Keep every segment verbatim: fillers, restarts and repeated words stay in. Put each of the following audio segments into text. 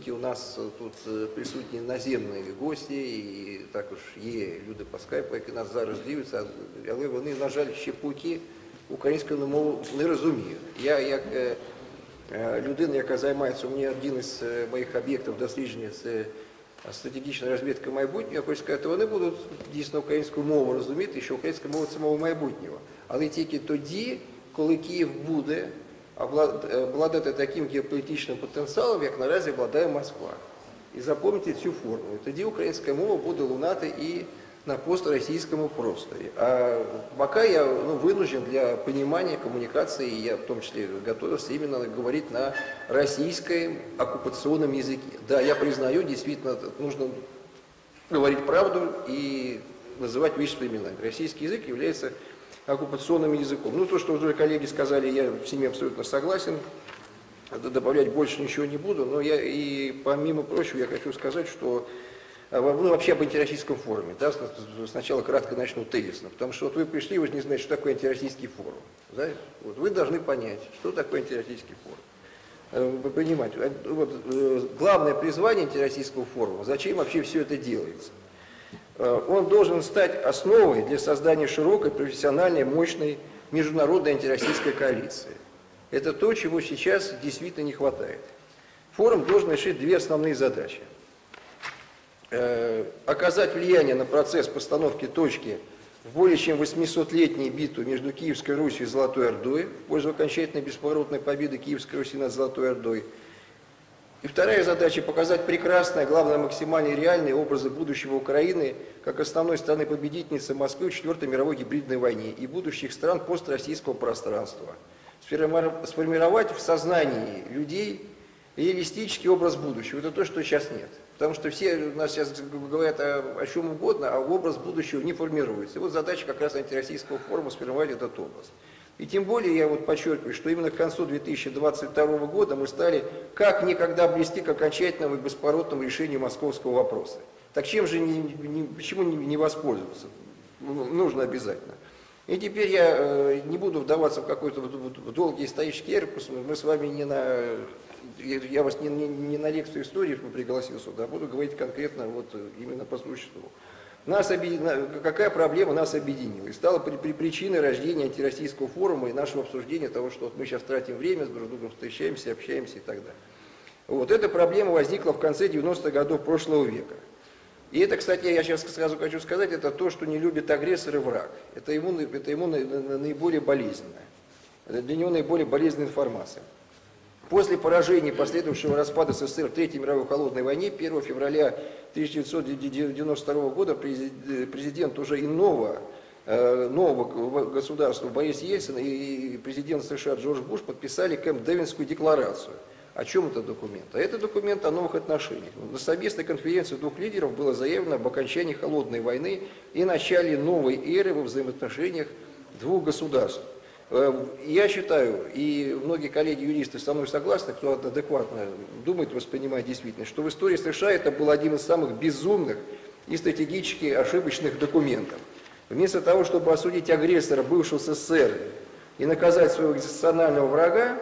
у нас тут присутні наземні гості, і також є люди по скайпу, які нас зараз дивляться, але вони, на жаль, ще поки українською мову не розуміють. Я, як людина, яка займається, у мене один із моїх об'єктів дослідження – це стратегічна розвідка майбутнього, я хочу сказати, вони будуть дійсно українську мову розуміти, що українська мова – це мова майбутнього. Але тільки тоді, коли Київ буде обладати таким геополітичним потенціалом, як наразі владає Москва. І запам'ятайте цю формулу. Тоді українська мова буде лунати і на постросійському просторі. А пока я ну, вынужден для понимания коммуникации, я в том числе готовился именно говорить на российском оккупационном языке. Да, я признаю, действительно, нужно говорить правду и называть вещи своими именами. Российский язык является оккупационным языком. Ну, то, что уже коллеги сказали, я с ними абсолютно согласен. Добавлять больше ничего не буду, но я и помимо прочего я хочу сказать, что ну, вообще об антироссийском форуме. Да, сначала кратко начну тезисно, потому что вот вы пришли, вы же не знаете, что такое антироссийский форум. Да? Вот, вы должны понять, что такое антироссийский форум. Вы понимаете, вот, главное призвание антироссийского форума, зачем вообще все это делается? Он должен стать основой для создания широкой, профессиональной, мощной международной антироссийской коалиции. Это то, чего сейчас действительно не хватает. Форум должен решить две основные задачи. Оказать влияние на процесс постановки точки в более чем восьмисотлетней битве между Киевской Русью и Золотой Ордой в пользу окончательной бесповоротной победы Киевской Руси над Золотой Ордой. И вторая задача – показать прекрасные, главное, максимально реальные образы будущего Украины как основной страны-победительницы Москвы в Четвертой мировой гибридной войне и будущих стран построссийского пространства. Сформировать в сознании людей реалистический образ будущего. Это то, что сейчас нет. Потому что все у нас сейчас говорят о, о чем угодно, а образ будущего не формируется. И вот задача как раз антироссийского форума сформировать этот образ. И тем более я вот подчеркиваю, что именно к концу две тысячи двадцать второго года мы стали как никогда близки к окончательному и бесповоротному решению московского вопроса. Так чем же, не, не, почему не, не воспользоваться? Нужно обязательно. И теперь я э, не буду вдаваться в какой-то в, в долгий исторический эрпус, мы с вами не на... Я вас не, не, не на лекцию истории пригласил сюда, а буду говорить конкретно вот именно по существу. Нас объедин... Какая проблема нас объединила? И стала при, при причиной рождения антироссийского форума и нашего обсуждения того, что вот мы сейчас тратим время, с друг другом встречаемся, общаемся и так далее. Вот эта проблема возникла в конце девяностых годов прошлого века. И это, кстати, я сейчас сразу хочу сказать, это то, что не любит агрессор и враг. Это ему, это ему наиболее болезненное. Это для него наиболее болезненная информация. После поражения, последовавшего распада СССР в Третьей мировой холодной войне, первого февраля тысяча девятьсот девяносто второго года президент уже иного нового государства Борис Ельцин и президент США Джордж Буш подписали Кэмп-Дэвидскую декларацию. О чем это документ? А это документ о новых отношениях. На совместной конференции двух лидеров было заявлено об окончании холодной войны и начале новой эры во взаимоотношениях двух государств. Я считаю, и многие коллеги-юристы со мной согласны, кто адекватно думает, воспринимает действительность, что в истории США это был один из самых безумных и стратегически ошибочных документов. Вместо того, чтобы осудить агрессора бывшего СССР и наказать своего экзистенциального врага,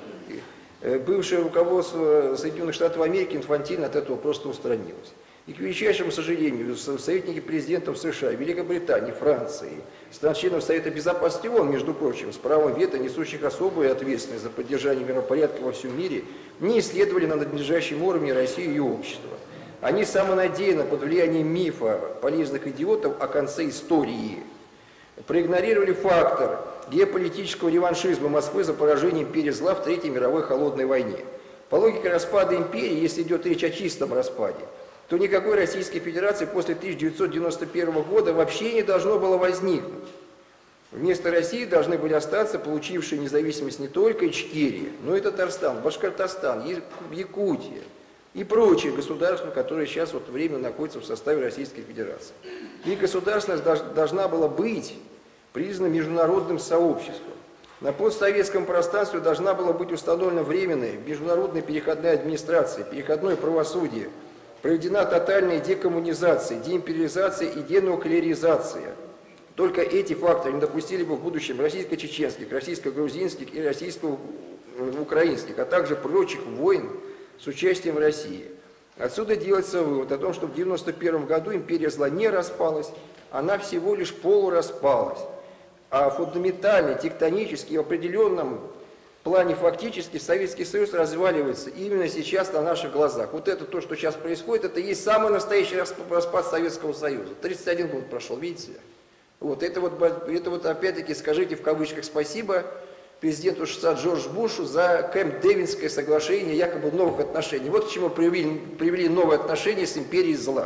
бывшее руководство Соединенных Штатов Америки инфантильно от этого просто устранилось. И к величайшему сожалению, советники президентов США, Великобритании, Франции, стран-членов Совета Безопасности ООН, между прочим, с правом вето, несущих особую ответственность за поддержание миропорядка во всем мире, не исследовали на надлежащем уровне Россию и ее общество. Они самонадеянно, под влиянием мифа полезных идиотов о конце истории, проигнорировали фактор геополитического реваншизма Москвы за поражение империи зла в Третьей мировой холодной войне. По логике распада империи, если идет речь о чистом распаде, то никакой Российской Федерации после тысяча девятьсот девяносто первого года вообще не должно было возникнуть. Вместо России должны были остаться получившие независимость не только Ичкерия, но и Татарстан, Башкортостан, Якутия и прочие государства, которые сейчас вот временно находятся в составе Российской Федерации. И государственность должна была быть признана международным сообществом. На постсоветском пространстве должна была быть установлена временная международная переходная администрация, переходное правосудие, проведена тотальная декоммунизация, деимпериализация и денуклеаризация. Только эти факторы не допустили бы в будущем российско-чеченских, российско-грузинских и российско-украинских, а также прочих войн с участием России. Отсюда делается вывод о том, что в девяносто первом году империя зла не распалась, она всего лишь полураспалась. А фундаментально, тектонически, в определенном плане фактически Советский Союз разваливается именно сейчас на наших глазах. Вот это то, что сейчас происходит, это и есть самый настоящий распад Советского Союза. тридцать один год прошел, видите? Вот это вот, это вот опять-таки скажите в кавычках спасибо президенту США Джорджу Бушу за Кэмп-Дэвидское соглашение якобы новых отношений. Вот к чему привели, привели новые отношения с империей зла.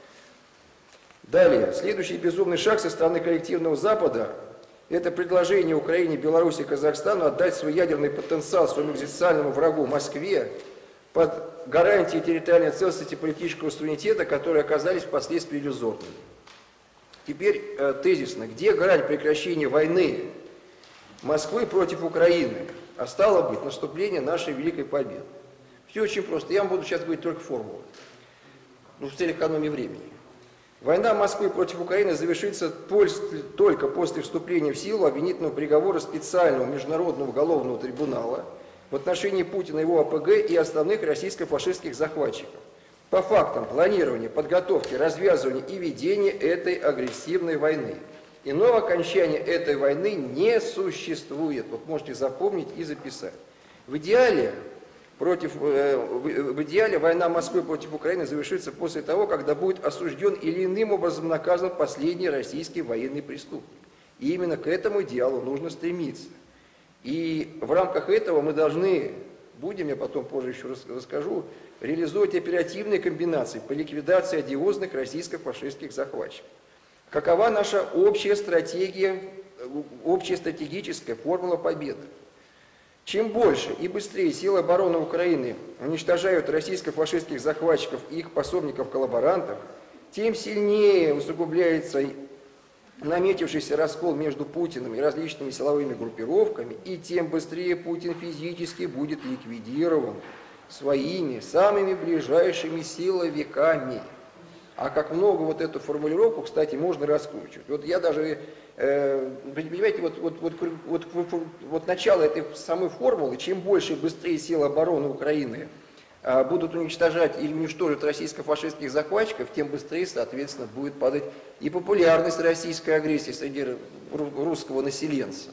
Далее, следующий безумный шаг со стороны коллективного Запада – это предложение Украине, Беларуси и Казахстану отдать свой ядерный потенциал своему экзистенциальному врагу Москве под гарантией территориальной целостности и политического суверенитета, которые оказались впоследствии иллюзорными. Теперь э, тезисно, где грань прекращения войны Москвы против Украины, а стало быть наступление нашей великой победы? Все очень просто. Я вам буду сейчас говорить только формулы, ну, в целях экономии времени. Война Москвы против Украины завершится только после вступления в силу обвинительного приговора специального международного уголовного трибунала в отношении Путина, его АПГ и основных российско-фашистских захватчиков по фактам планирования, подготовки, развязывания и ведения этой агрессивной войны. Иного окончания этой войны не существует. Вот можете запомнить и записать. В идеале, против, э, в идеале война Москвы против Украины завершится после того, когда будет осужден или иным образом наказан последний российский военный преступник. И именно к этому идеалу нужно стремиться. И в рамках этого мы должны, будем, я потом позже еще расскажу, реализовать оперативные комбинации по ликвидации одиозных российско-фашистских захватчиков. Какова наша общая стратегия, общая стратегическая формула победы? Чем больше и быстрее силы обороны Украины уничтожают российско-фашистских захватчиков и их пособников-коллаборантов, тем сильнее усугубляется наметившийся раскол между Путиным и различными силовыми группировками, и тем быстрее Путин физически будет ликвидирован своими самыми ближайшими силовиками. А как много вот эту формулировку, кстати, можно раскручивать. Вот я даже, э, понимаете, вот, вот, вот, вот, вот, вот начало этой самой формулы, чем больше и быстрее силы обороны Украины э, будут уничтожать или уничтожить российско-фашистских захватчиков, тем быстрее, соответственно, будет падать и популярность российской агрессии среди русского населенца.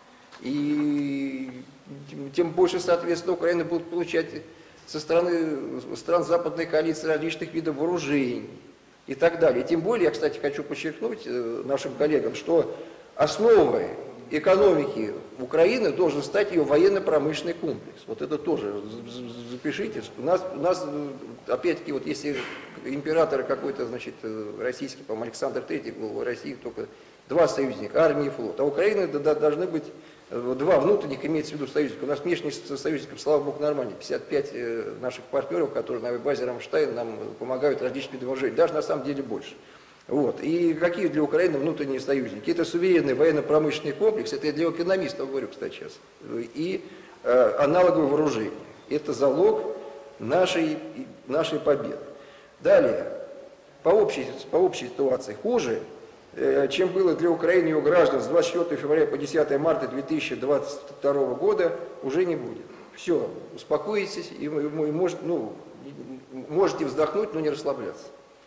И тем больше, соответственно, Украина будет получать со стороны стран западной коалиции различных видов вооружений и так далее. И тем более, я, кстати, хочу подчеркнуть нашим коллегам, что основой экономики Украины должен стать ее военно-промышленный комплекс. Вот это тоже запишите. У нас, у нас опять-таки, вот если император какой-то, значит, российский, по-моему, Александр Третий был в России только два союзника, армия и флот. А у Украины должны быть два внутренних, имеется в виду союзников. У нас внешних союзников, слава богу, нормально. пятьдесят пять наших партнеров, которые на базе Рамштайн нам помогают различными видами вооружений. Даже на самом деле больше. Вот. И какие для Украины внутренние союзники? Это суверенный военно-промышленный комплекс, это я для экономистов говорю, кстати, сейчас, и э, аналоговое вооружение. Это залог нашей, нашей победы. Далее, по общей, по общей ситуации хуже, э, чем было для Украины и ее граждан с двадцать четвёртого февраля по десятое марта две тысячи двадцать второго года, уже не будет. Все, успокойтесь и, и, и может, ну, можете вздохнуть, но не расслабляться.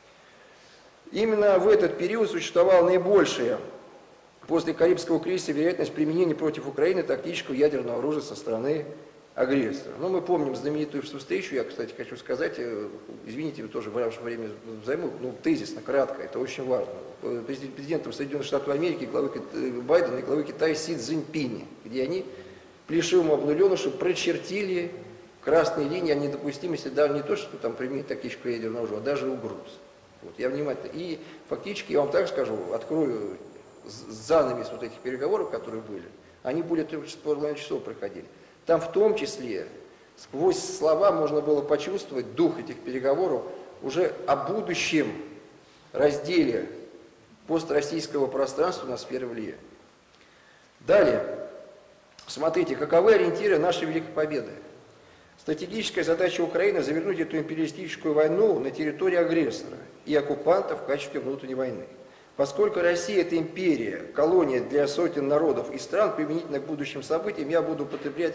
Именно в этот период существовала наибольшая после Карибского кризиса вероятность применения против Украины тактического ядерного оружия со стороны агрессора. Но мы помним знаменитую встречу, я, кстати, хочу сказать, извините, вы тоже ваше время займу, ну, тезисно, кратко, это очень важно. Президентом Соединенных Штатов Америки, главы Байдена и главы Китая Си Цзиньпиня, где они плешивому обнуленушу прочертили красные линии о недопустимости, даже не то, что там применить тактическое ядерное оружие, а даже угроз. Вот, я внимательно. И фактически, я вам так скажу, открою занавес вот этих переговоров, которые были, они более трех с половиной часов проходили. Там в том числе сквозь слова можно было почувствовать дух этих переговоров уже о будущем разделе построссийского пространства на сферы влияния. Далее, смотрите, каковы ориентиры нашей Великой Победы. Стратегическая задача Украины – завернуть эту империалистическую войну на территории агрессора и оккупанта в качестве внутренней войны. Поскольку Россия – это империя, колония для сотен народов и стран, применительно к будущим событиям, я буду употреблять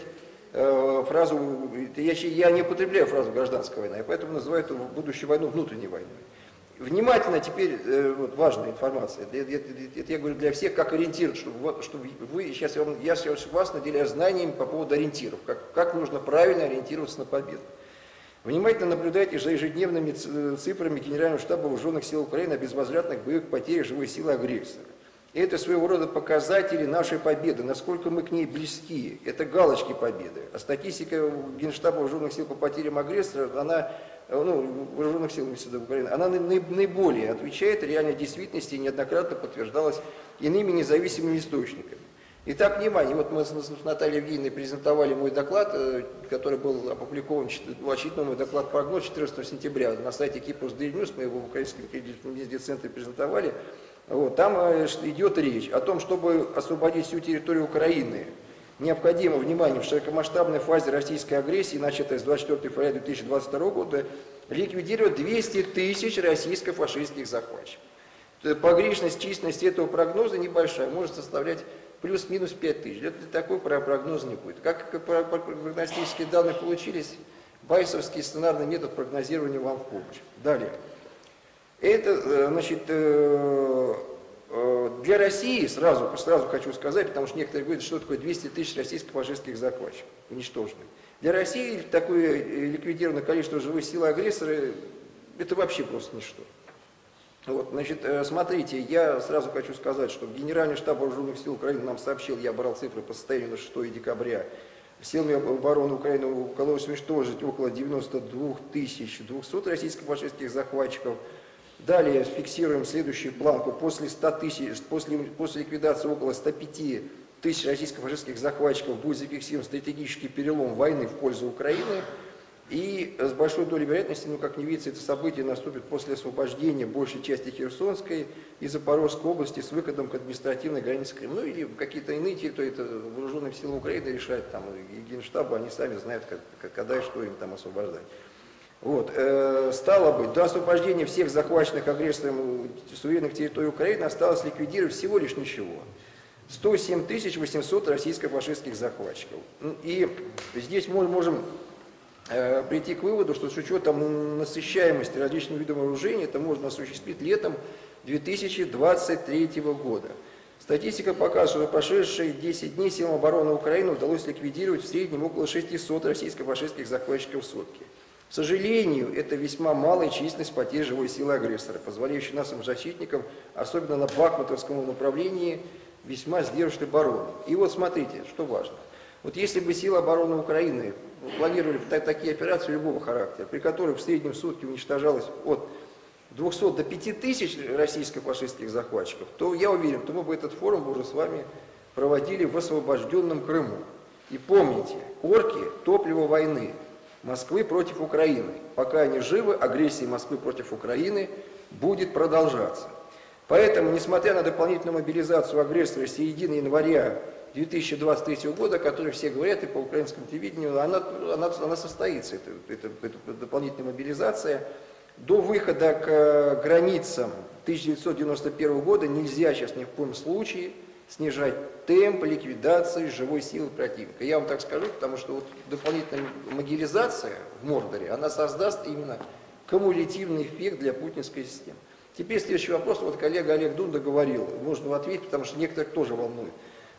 э, фразу, я, я не употребляю фразу «гражданская война», я поэтому называю эту будущую войну внутренней войной. Внимательно теперь, э, вот, важная информация, это, это, это я говорю для всех, как ориентир, чтобы, чтобы вы, сейчас я, вам, я сейчас вас наделяю знаниями по поводу ориентиров, как, как нужно правильно ориентироваться на победу. Внимательно наблюдайте за ежедневными цифрами Генерального штаба Вооруженных сил Украины о безвозвратных боевых потерях живой силы агрессора. Это своего рода показатели нашей победы, насколько мы к ней близки. Это галочки победы. А статистика Генштаба Вооруженных сил по потерям агрессора, она, ну, Вооруженных сил Украины, она наиболее отвечает реальной действительности и неоднократно подтверждалась иными независимыми источниками. Итак, внимание, вот мы с Натальей Евгеньевной презентовали мой доклад, который был опубликован, очередной мой доклад «Прогноз» четырнадцатого сентября на сайте Кипрус Daily News, мы его в Украинском медиацентре презентовали. Вот, там идет речь о том, чтобы освободить всю территорию Украины, необходимо, внимание, в широкомасштабной фазе российской агрессии, начатой с двадцать четвёртого февраля две тысячи двадцать второго года, ликвидировать двести тысяч российско-фашистских захватчиков. Погрешность численности этого прогноза небольшая, может составлять плюс-минус пять тысяч. Это такой прогноз не будет. Как прогностические данные получились, байсовский сценарный метод прогнозирования вам в помощь. Далее. Это, значит, для России, сразу, сразу хочу сказать, потому что некоторые говорят, что такое двести тысяч российско-фашистских захватчиков, уничтоженных. Для России такое ликвидированное количество живых сил агрессора, это вообще просто ничто. Вот, значит, смотрите, я сразу хочу сказать, что Генеральный штаб Вооруженных сил Украины нам сообщил, я брал цифры по состоянию на шестое декабря, силами обороны Украины удалось уничтожить около девяноста двух тысяч двухсот российско-фашистских захватчиков. Далее фиксируем следующую планку. После ста тысяч, после, после ликвидации около ста пяти тысяч российско-фашистских захватчиков будет зафиксирован стратегический перелом войны в пользу Украины. И с большой долей вероятности, ну как не видится, это событие наступит после освобождения большей части Херсонской и Запорожской области с выходом к административной границе Крыма. Ну или какие-то иные территории, это вооруженные силы Украины решают, там, и Генштаба, они сами знают, как, когда и что им там освобождать. Вот. Э, стало быть, до освобождения всех захваченных агрессором суверенных территорий Украины осталось ликвидировать всего лишь ничего. сто семь тысяч восемьсот российско-фашистских захватчиков. И здесь мы можем э, прийти к выводу, что с учетом насыщаемости различными видами вооружений это можно осуществить летом две тысячи двадцать третьего года. Статистика показывает, что за прошедшие десять дней силам обороны Украины удалось ликвидировать в среднем около шестисот российско-фашистских захватчиков в сутки. К сожалению, это весьма малая численность потерь живой силы агрессора, позволяющая нашим защитникам, особенно на Бахмутовском направлении, весьма сдерживать оборону. И вот смотрите, что важно. Вот если бы силы обороны Украины планировали такие операции любого характера, при которых в среднем в сутки уничтожалось от двухсот до пяти тысяч российско-фашистских захватчиков, то я уверен, то мы бы этот форум уже с вами проводили в освобожденном Крыму. И помните, орки – топливо войны Москвы против Украины. Пока они живы, агрессия Москвы против Украины будет продолжаться. Поэтому, несмотря на дополнительную мобилизацию агрессора с середины января две тысячи двадцать третьего года, о которой все говорят и по украинскому телевидению, она, она, она состоится, эта, эта, эта дополнительная мобилизация. До выхода к границам тысяча девятьсот девяносто первого года нельзя сейчас ни в коем случае снижать темп ликвидации живой силы противника. Я вам так скажу, потому что вот дополнительная мобилизация в Мордоре, она создаст именно кумулятивный эффект для путинской системы. Теперь следующий вопрос, вот коллега Олег Дунда говорил, можно ответить, потому что некоторых тоже волнует.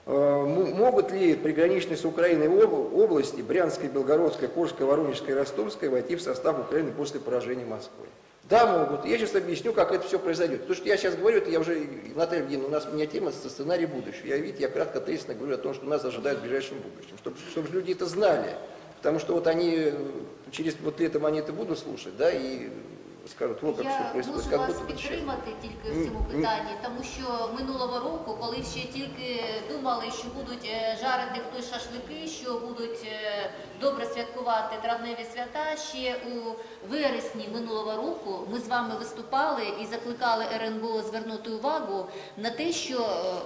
Могут ли приграничные с Украиной области, Брянская, Белгородская, Курская, Воронежская и Ростовская, войти в состав Украины после поражения Москвы? Да, могут. Я сейчас объясню, как это все произойдет. То, что я сейчас говорю, это я уже, Наталья Евгеньевна, у нас у меня тема сценарий будущего. Я, видите, я кратко, тезисно говорю о том, что нас ожидает в ближайшем будущем, чтобы, чтобы люди это знали. Потому что вот они, через вот летом они это будут слушать, да, и скажуть, вот як все происходит. Я можу вас підтримати тільки в цьому питанні, тому що минулого року, коли ще тільки думали, що будуть жарити хтось шашлики, що будуть добре святкувати травневі свята, ще у вересні минулого року ми з вами виступали і закликали РНБО звернути увагу на те, що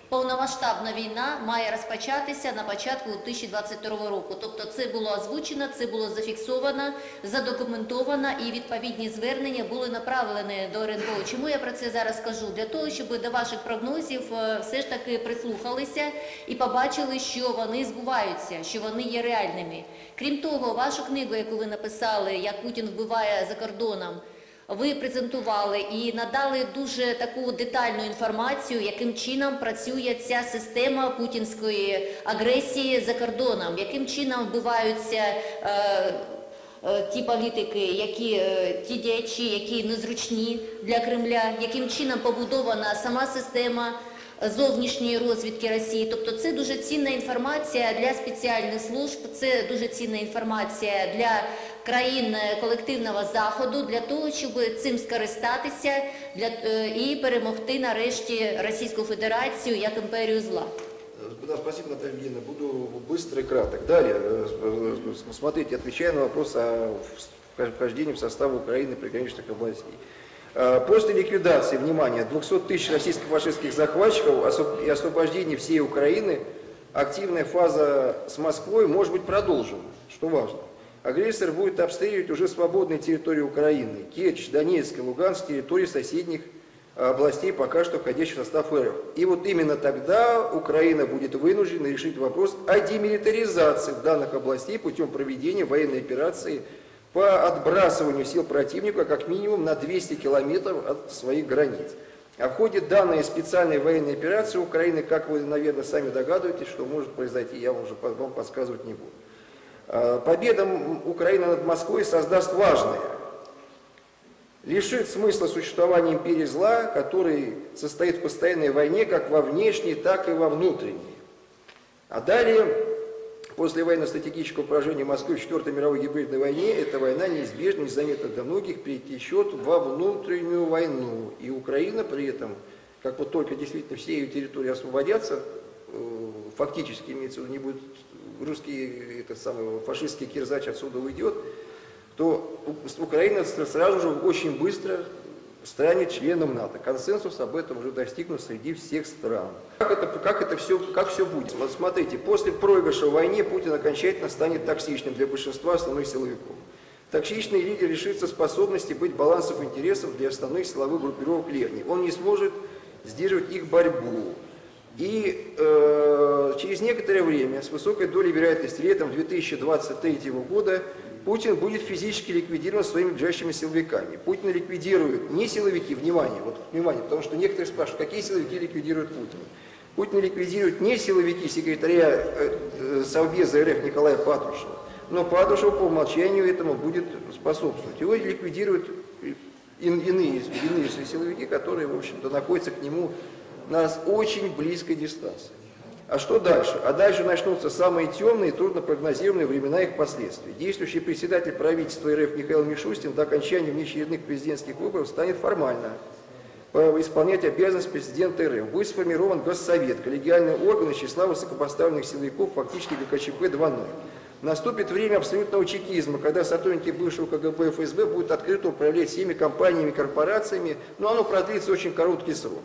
повномасштабна війна має розпочатися на початку дві тисячі двадцять другого року. Тобто це було озвучено, це було зафіксовано, задокументовано і відповідні звернення були направлені до РНБО. Чому я про це зараз кажу? Для того, щоб до ваших прогнозів все ж таки прислухалися і побачили, що вони збуваються, що вони є реальними. Крім того, вашу книгу, яку ви написали, «Як Путін вбиває за кордоном», ви презентували і надали дуже таку детальну інформацію, яким чином працює ця система путінської агресії за кордоном, яким чином вбиваються е, е, ті політики, які, е, ті діячі, які незручні для Кремля, яким чином побудована сама система зовнішньої розвідки Росії. Тобто це дуже цінна інформація для спеціальних служб, це дуже цінна інформація для країн колективного Заходу, для того, щоб цим скористатися для, і перемогти нарешті Російську Федерацію як імперію зла. Да, спасибо, Наталья Евгеньевна. Буду быстро и краток. Далее, смотрите, отвечая на вопрос о вхождении в состав Украины приграничных областей. После ликвидации, внимание, двухсот тысяч российско-фашистских захватчиков и освобождения всей Украины, активная фаза с Москвой может быть продолжена, что важно. Агрессор будет обстреливать уже свободные территории Украины, Керчь, Донецк и Луганск, территории соседних областей, пока что входящих в состав РФ. И вот именно тогда Украина будет вынуждена решить вопрос о демилитаризации данных областей путем проведения военной операции по отбрасыванию сил противника как минимум на двести километров от своих границ. А в ходе данной специальной военной операции Украины, как вы, наверное, сами догадываетесь, что может произойти, я вам уже вам подсказывать не буду. Победа Украины над Москвой создаст важное. Лишит смысла существования империи зла, который состоит в постоянной войне как во внешней, так и во внутренней. А далее, после военно-стратегического поражения Москвы в Четвертой мировой гибридной войне, эта война неизбежно, незаметно для многих, перетечет во внутреннюю войну. И Украина при этом, как вот только действительно все ее территории освободятся, фактически имеется в виду, не будет русский, этот самый фашистский кирзач отсюда уйдет, то Украина сразу же очень быстро станет членом НАТО. Консенсус об этом уже достигнут среди всех стран. Как это, как это все, как все будет? Вот смотрите, после проигрыша в войне Путин окончательно станет токсичным для большинства основных силовиков. Токсичный лидер лишится способности быть балансом интересов для основных силовых группировок Левни. Он не сможет сдерживать их борьбу. И э, через некоторое время, с высокой долей вероятности, летом две тысячи двадцать третьего года, Путин будет физически ликвидирован своими ближайшими силовиками. Путин ликвидирует не силовики, внимание, вот внимание, потому что некоторые спрашивают, какие силовики ликвидируют Путин. Путин ликвидирует не силовики секретаря э, э, Совбеза РФ Николая Патрушева, но Патрушев по умолчанию этому будет способствовать. Его ликвидируют ин, иные, иные силовики, которые, в общем-то, находятся к нему на очень близкой дистанции. А что дальше? А дальше начнутся самые темные и труднопрогнозируемые времена их последствий. Действующий председатель правительства РФ Михаил Мишустин до окончания внеочередных президентских выборов станет формально исполнять обязанность президента РФ. Будет сформирован Госсовет, коллегиальный орган из числа высокопоставленных силовиков, фактически ГКЧП два ноль. Наступит время абсолютного чекизма, когда сотрудники бывшего КГБ и ФСБ будут открыто управлять всеми компаниями и корпорациями, но оно продлится очень короткий срок.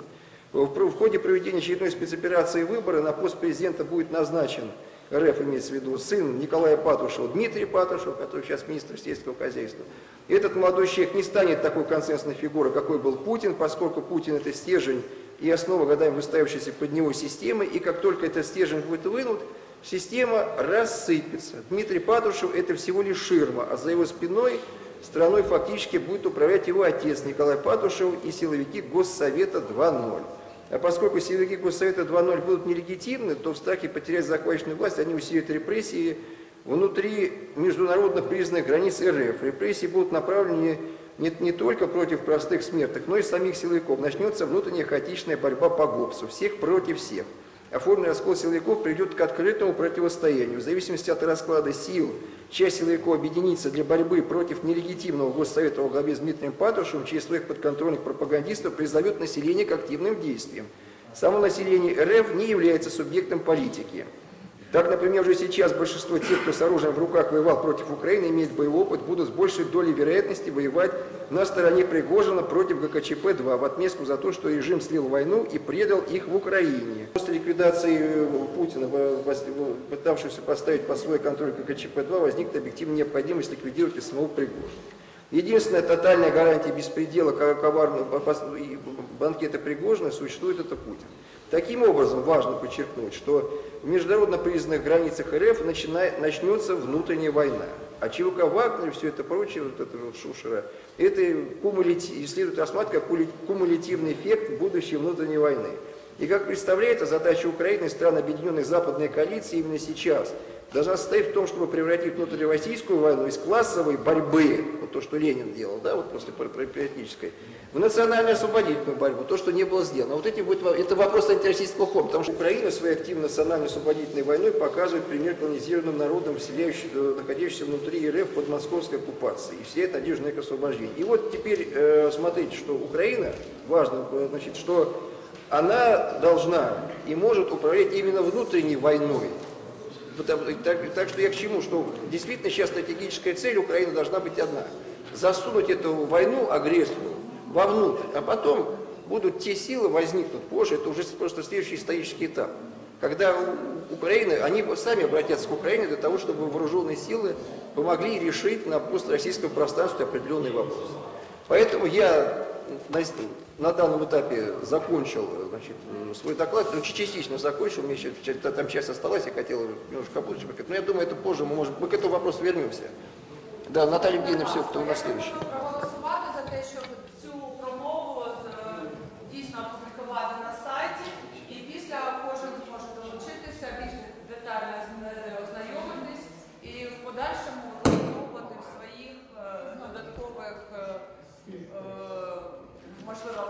В ходе проведения очередной спецоперации выборы на пост президента будет назначен, РФ имеется в виду, сын Николая Патрушева, Дмитрий Патрушев, который сейчас министр сельского хозяйства. И этот молодой человек не станет такой консенсусной фигурой, какой был Путин, поскольку Путин это стержень и основа годами выстраивающейся под него системы, и как только этот стержень будет вынут, система рассыпется. Дмитрий Патрушев это всего лишь ширма, а за его спиной страной фактически будет управлять его отец Николай Патрушев и силовики Госсовета два ноль. А поскольку силовики Госсовета два ноль будут нелегитимны, то в страхе потерять захваченную власть они усилят репрессии внутри международно признанных границ РФ. Репрессии будут направлены не, не только против простых смертных, но и самих силовиков. Начнется внутренняя хаотичная борьба по ГОПСу, всех против всех. Оформленный раскол силовиков приведет к открытому противостоянию. В зависимости от расклада сил, часть силовиков объединится для борьбы против нелегитимного Госсовета во главе с Дмитрием Патрушевым, через своих подконтрольных пропагандистов призовет население к активным действиям. Само население РФ не является субъектом политики. Так, например, уже сейчас большинство тех, кто с оружием в руках воевал против Украины, имеет боевой опыт, будут с большей долей вероятности воевать на стороне Пригожина против гэ ка че пэ два в отместку за то, что режим слил войну и предал их в Украине. После ликвидации Путина, пытавшегося поставить под свой контроль гэ ка че пэ два, возникнет объективная необходимость ликвидировать и самого Пригожина. Единственная тотальная гарантия беспредела коварного банкета Пригожина существует — это Путин. Таким образом, важно подчеркнуть, что в международно признанных границах эр эф начинает, начнется внутренняя война. А ЧВК Вагнер, все это прочее, вот это вот шушера, это кумулятив, следует рассматривать как кумулятивный эффект будущей внутренней войны. И как представляется, задача Украины и стран Объединенной Западной коалиции именно сейчас должна состоять в том, чтобы превратить внутрироссийскую войну из классовой борьбы, вот то, что Ленин делал, да, вот после патриотической, в национально-освободительную борьбу, то, что не было сделано. Вот эти будет, это вопрос антироссийского хода, потому что Украина своей активной национально-освободительной войной показывает пример колонизированным народам, находящимся внутри эр эф под московской оккупацией, и вся надежда на их освобождение. И вот теперь э, смотрите, что Украина, важно, значит, что она должна и может управлять именно внутренней войной. Так, так что я к чему, что действительно сейчас стратегическая цель Украины должна быть одна: засунуть эту войну, агрессию, вовнутрь, а потом будут те силы возникнут позже, это уже просто следующий исторический этап, когда Украина, они сами обратятся к Украине для того, чтобы вооруженные силы помогли решить на построссийском пространстве определенные вопросы. Поэтому я на, на данном этапе закончил, значит, свой доклад, ну, частично закончил, мне еще там часть осталась, я хотел немножко побольше, но я думаю, это позже мы можем, мы к этому вопросу вернемся. Да, Наталья Евгеньевна, все, кто у нас следующий. Проголосувати за те, щоб цю промову дійсно опублікувати на сайті, і після кожен зможе долучитися, більш детально з нею ознайомитись і в подальшому використовувати в своїх додаткових, можливо,